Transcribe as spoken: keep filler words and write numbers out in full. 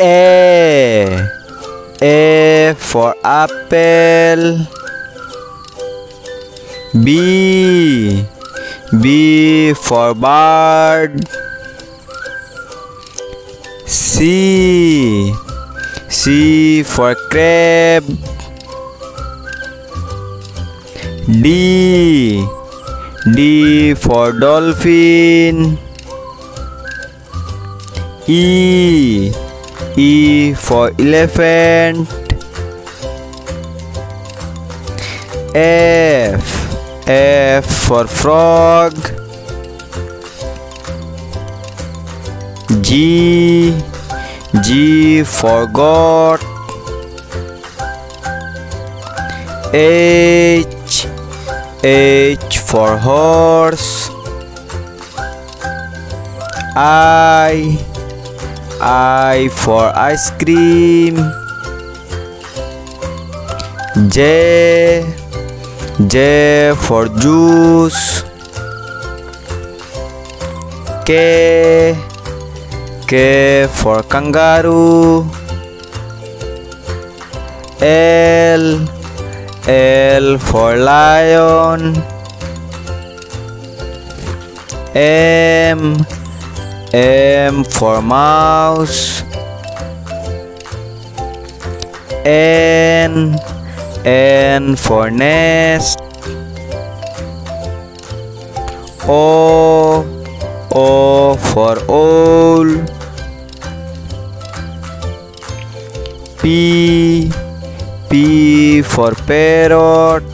A. A for apple. B. B for bird. C. C for crab. D. D for dolphin. E. E for elephant. F. F for frog. G. G for goat. H. H for horse. I. I for ice cream. J. J for juice. K. K for kangaroo. L. L for lion. M. M for mouse. N. N for nest. O. O for owl. P. P for parrot.